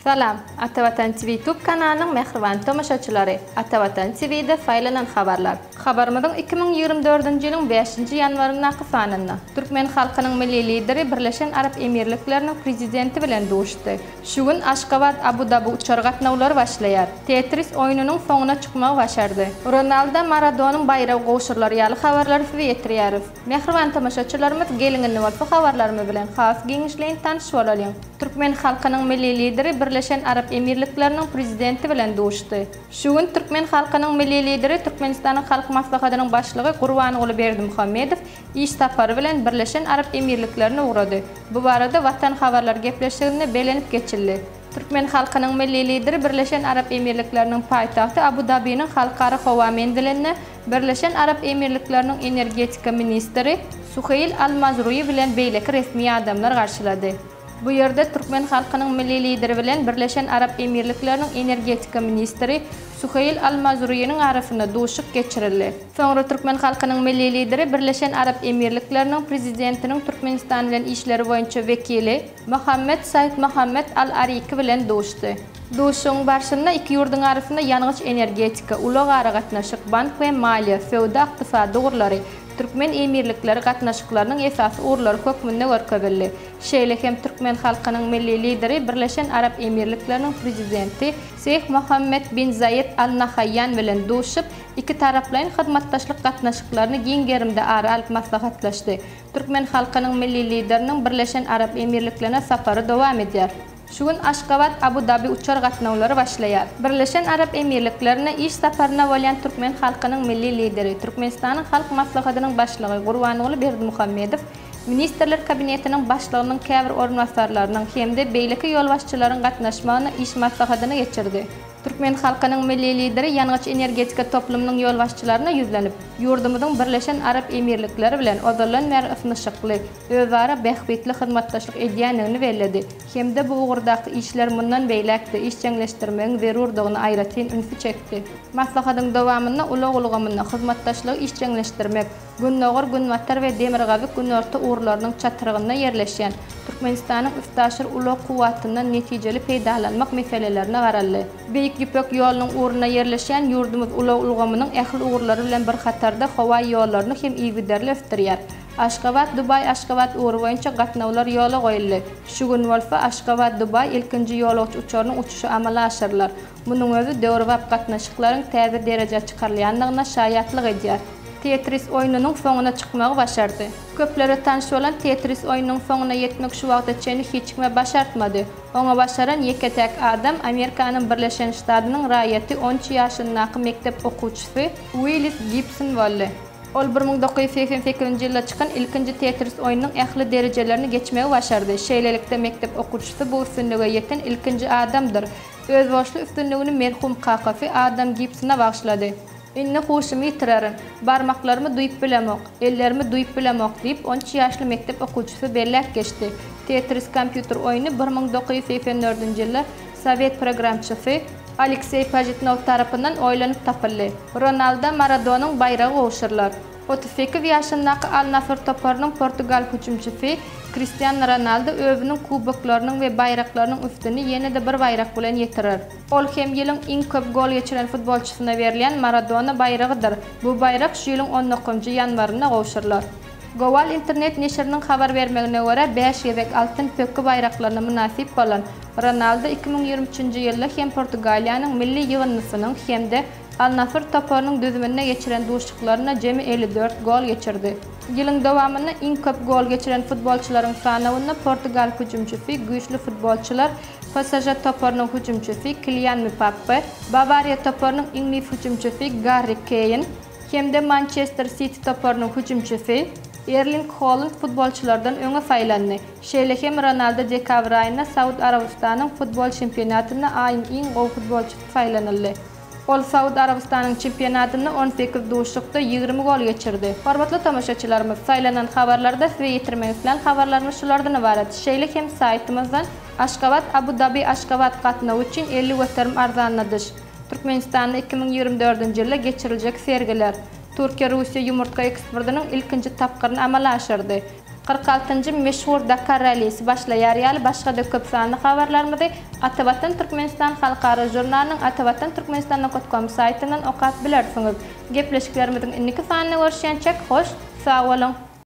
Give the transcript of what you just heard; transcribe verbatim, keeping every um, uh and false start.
Salam, Atavatan T V YouTube kanalının mehriban tomoşaçylary. Atavatan T V'de faylanan habarlar. Habarymyň iki ming ýygrimi dördünji ýylyň beşinji ýanwaryna gyfanyna Türkmen halkynyň milli lideri Birleşen Arap Emirlikläriniň prezidenti bilen duruşdy. Şu gün Aşgabat Abu Dhabi uçar gatnawlary başlaýar. Tetris oýunynyň soňuna çykmagy başardy. Ronaldo Maradonanyň bayragy goşurlar ýaly habarlary size ýetirýär. Mehriban tomoşaçylarymyz gelingini bolsa habarlarmy bilen has giňişleýin tanyşyp bolalyň. Türkmen halkynyň milli lideri Birleşen Arap Emirlikläriniň prezidenti bilen duruşdy. Şu gün Türkmen halkynyň milli lideri Türkmenistanyň halk maslahatynyň başlygy Gurbanoğlu Berdimuhammedow iş tapary bilen Birleşen Arap Emirliklerini uğrady. Bu barada Watan habarlar gepleşigine belenip geçildi. Türkmen halkynyň milli lideri Birleşen Arap Emirlikleriniň paýtagty Abu Dhabi'niň halkara howa mendiline Birleşen Arap Emirlikleriniň energetika ministri Suheyl Al-Mazrui bilen beýleki resmi adamlar garşylady. Bu ýerde Türkmen halkynyň milli lideri bilen Birleşen Arap Emirlikleriniň energetika ministri Suheyl Al-Mazrui'niň arasyna duşup geçirildi. Soňra Türkmen halkynyň milli lideri Birleşen Arap Emirlikleriniň prezidentiniň Türkmenistan bilen işleri boýunça wekili Muhammed Said Muhammed Al-Ariki bilen duşdy. Duşuň barşynda iki ýurduň arasynda ýanygyç energetika, ulag ara gatnaşyk, bank we maliýe, feodal ykdysady urlary Türkmen emirlikleri gatnaşyklarynyň esasy urlary hökmünde görkebildi. Şeýle hem Türkmen halkynyň milli lideri Birleşen Arap Emirlikleriniň prezidenti Şeyh Mohammed bin Zayed Al Nahyan bilen duşup iki taraplaryň hyzmatdaşlyk gatnaşyklaryny giň gerimde ara alyp maslahatlaşdy. Türkmen halkynyň milli lideriniň Birleşen Arap Emirliklerine sapary dowam edýär. Şu gün Aşgabat Abu Dhabi uçar gatnawlary başlaýar. Birleşen Arap Emirliklerine iş saparyna bolýan Türkmen halkynyň milli lideri Türkmenistanyň halk maslahatynyň başlygy Gurbanoğlu Berdimuhammedow Ministrler Kabinetiniň başlygynyň käbir ornwasarlarynyň hemde beýleki ýolbaşçylaryň gatnaşmagyna iş maslahatyny geçirdi. Türkmen halkynyň milli lideri ýanygyç energetika toplumynyň ýolbaşçylaryna ýüzlenip, ýurdumyzyň Birleşen Arap Emirlikleri bilen odalanmaýar ysnyşykly, özara behbetli hyzmatdaşlyk edýänligini bellädi. Hemde bu ugurdaky işler mundan beýlekdi, iş jeňleşdirmegiň zerurdygyny aýratyn ünsi çekdi. Maslahatyň dowamyna ulag ulgamyna hyzmatdaşlygy iş jeňleşdirmek, Günnogor, Günmatar we Demirgabyk günorta uğurlarynyň çatyrygyna ýerleşýän Türkmenistanyň üstdaşyr ulag kuwatyndan netijeli peýdalanmak meselelerine garaldy. Beýik ýüpek ýolunyň uğruna ýerleşýän ýurdumyz ulag ulgamynyň ähli uğurlary bilen bir hatarda howa ýollaryny hem ýygyderli öpdirýär. Aşgabat Dubai Aşgabat uğuru boýunça gatnawlar ýola goýuldy. Şu gün bolsa Aşgabat Dubai ilkinji ýolagçy uçarynyň uçuşy amala aşyrlar. Munyň özü döwrwap gatnaşyklaryň täze derejede çykarylýanlygyna şaýatlyk edýär. Tetris oýunynyň soňuna çykmagy başardy. Köplere tanış bolan Tetris oýunynyň soňuna ýetmek şu wagtda çeni hiç kime başartmady. Oňa başaran ýeketek adam Amerikanyň Birleşen Ştatlarynyň raýaty on üç ýaşyndaky mektep okuwçysy Willis Gibson boldy. Ol bir ming dokuz ýüz seksen sekizinji ýylda çykan ilkinji Tetris oýunynyň ähli derejelerini geçmegi başardy. Şeýlelikde mektep okuwçysy bu üstünlige ýeten ilkinji adamdyr. Öz boşly üstünligini merhum Kakafy Adam Gibsona bagşlady. Inne hoşumy ýitirerin, barmaklarymy duýup bilemok, ellerimi duýup bilemok diýip on üç ýaşly mektep okuwçysy bellek geçdi. Tetris kompýuter oýuny bir ming dokuz ýüz seksen dördünji ýylda Sowet programçysy Aleksey Pajitnov tarapyndan oýlanyp tapyldy. Ronaldo Maradonanyň bayragy goşurlar. otuz sekiz ýaşyndaky Al-Nassr toparynyň Portugal hüjümçisi Cristiano Ronaldo özüniň kuboklarynyň we bayraklarynyň üstüni ýene-de bir bayrak bilen ýetirer. Ol hem ýylyň iň köp gol geçiren futbolçysyna berilýän Maradona bayragydyr. Bu bayrak şu ýylyň on dokuzynji ýanwaryna goşurlar. Gowal internet neşriniň habar bermegine görä beş ýebek altyn pökki bayraklaryna münasip bolan Ronaldo iki ming ýygrimi üçinji ýylda hem Portugaliýanyň milli ýygynnysynyň hemde Al-Nassr toparynyň düzümine geçiren duşuklaryna jemi elli dört gol geçirdi. Ýylyň dowamyna iň köp gol geçiren futbolçylaryň sanawyna Portugal hüjümçisi güýçli futbolçylar P S J toparynyň hüjümçisi Kylian Mbappe, Bavariya toparynyň iňli hüjümçisi Harry Kane, hemde Manchester City toparynyň hüjümçisi Erling Haaland futbolçylardan öňe saýlandy. Şeýle hem Ronaldo dekabr aýynda Saud Arabistanyň futbol çempionatyna aýyň iň gowy futbolçysy saýlanyldy. Ol Saud Arabistanyň çempionatyna on sekiz duşukda ýygrimi gol geçirdi. Hormatly tamaşaçylarymyz, saýlanan habarlarda size ýetirmegi bilen habarlarymyz şulardan ibaret. Şeýle hem saýtymyzdan Aşgabat Abu Dhabi Aşgabat gatnawy üçin elli göterim arzanladyş. Türkmenistanda iki ming ýygrimi dördünji ýylda geçiriljek sergiler. Türkiýe Russiýa ýumurtga eksportynyň ilkinji tapgyryny amala aşyrdy. qirq altıncı meşhur Dakar rallisi başlayar ýaly başga da köp sanly habarlarmydy Atawatan Türkmenistan halkara jurnalının Atawatan Türkmenistan nokta com saytyndan okat bilersiňiz. Gepleşiklerimizin inniki sanly görüşýänçek hoş, sag bolun.